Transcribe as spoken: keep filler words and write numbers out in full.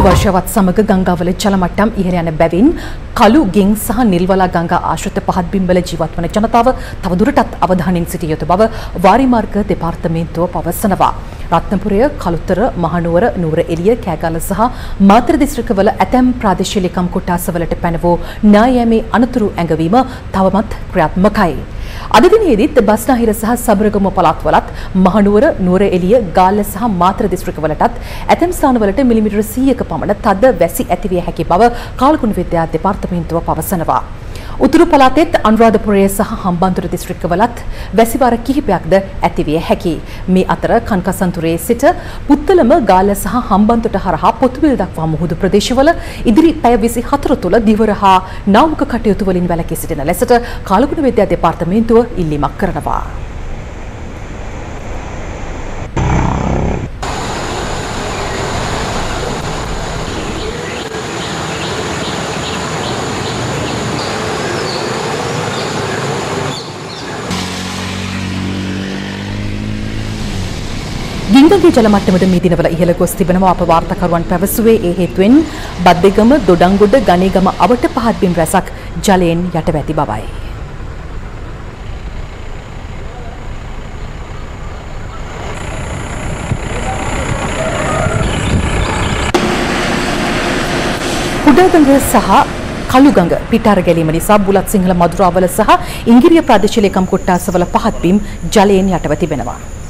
वर्षाවත් සමග ගංගාවල ජල මට්ටම් ඉහළ යන බැවින් කළු ගින් සහ නිල්වලා ගංගා ආශ්‍රිත පහත් බිම්වල ජීවත් වන ජනතාව තවදුරටත් අවධානයෙන් සිටිය යුතු බව වාරිමාර්ග දෙපාර්තමේන්තුව පවසනවා. රත්නපුරය, කළුතර, මහනුවර, නුවර එළිය, කෑගල්ල සහ මාතර දිස්ත්‍රික්කවල ඇතැම් ප්‍රාදේශීය ලේකම් කොට්ටාසවලට පැනවූ න්‍යායමේ අනතුරු ඇඟවීම තවමත් ක්‍රියාත්මකයි. අද දිනයේදීත් බස්නාහිර සහ සබරගමු පළාත්වලත් මහනුවර, නුවර එළිය, ගාල්ල සහ මාතර දිස්ත්‍රික්කවලටත් ඇතැම් ස්ථානවලට මිලිමීටර සීයක පමණ තද වැසි ඇතිවිය හැකි බව කාලගුණ විද්‍යා දෙපාර්තමේන්තුව පවසනවා. උතුරු පළාතෙත් අනුරාධපුරය සහ හම්බන්තොට දිස්ත්‍රික්කවලත් වැසිවාර කිහිපයක්ද ඇතිවිය හැකියි. මේ අතර කන්කසන්තුරේ සිට පුත්තලම, ගාල්ල සහ හම්බන්තොට හරහා පොතුවිල් දක්වා මුහුදු ප්‍රදේශවල ඉදිරි පැය විසිහතර තුළ දිවර හා නාවික කටයුතු වලින් වැළකී සිටින ලෙසට කාලගුණ විද්‍යා දෙපාර්තමේන්තුව ඉල්ලීමක් කරනවා. ගිංගගේ ජල මට්ටමද මේ දිනවල ඉහළ ගොස් තිබෙනවා. අප වාර්තාකරුවන් පැවසුවේ ඒ හේතුවෙන් බද්දෙගම, දොඩංගොඩ, ගණේගම අවට පහත් බිම් රැසක් ජලයෙන් යටව ඇති බවයි. කුඩාගඟ සහ කළුගඟ පිටාර ගැලීම නිසා බුලත් සිංහල මදුරාවල සහ ඉංගිරිය ප්‍රාදේශීය ලේකම් කොට්ටාසවල පහත් බිම් ජලයෙන් යටව තිබෙනවා.